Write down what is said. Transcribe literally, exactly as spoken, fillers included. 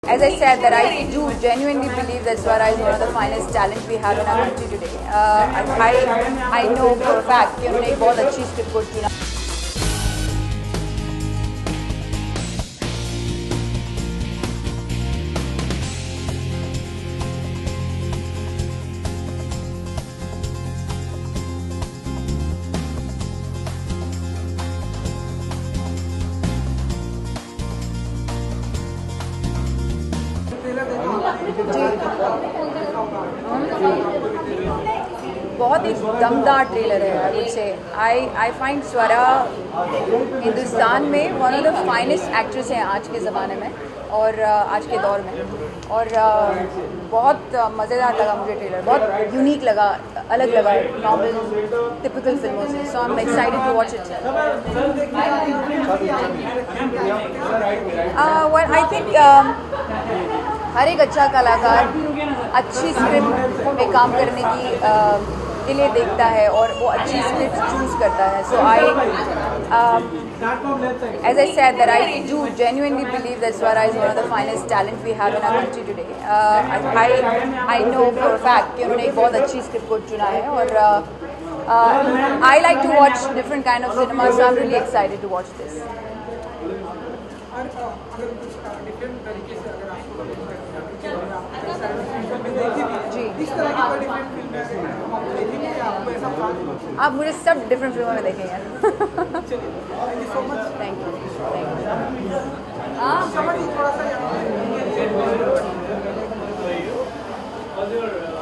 As I said, that I do genuinely believe that Swara is one of the finest talent we have in our country today. Uh, I I know for a fact कि उन्होंने एक बहुत अच्छी script को चुना. बहुत ही दमदार trailer है. I would say I I find Swara Hindustan में one of the finest actress हैं आज के ज़माने में और आज के दौर में. और बहुत मज़ेदार लगा मुझे ट्रेलर. बहुत यूनिक लगा, अलग लगा नॉर्मल टिपिकल फिल्मों से. So I am excited to watch it. What I think हर एक अच्छा कलाकार अच्छी स्क्रिप्ट में काम करने की uh, के लिए देखता है और वो अच्छी स्क्रिप्ट चूज करता है. So I as I said that I do genuinely believe that Swara is one of the finest talent we have in our country today. uh, I I know for a fact कि उन्होंने एक बहुत अच्छी script को चुना है और uh, uh, I like to watch different kind of cinema, so I'm really excited to watch this. आप मुझे सब डिफरेंट फिल्मों में देखेंगे. Thank you. Thank you.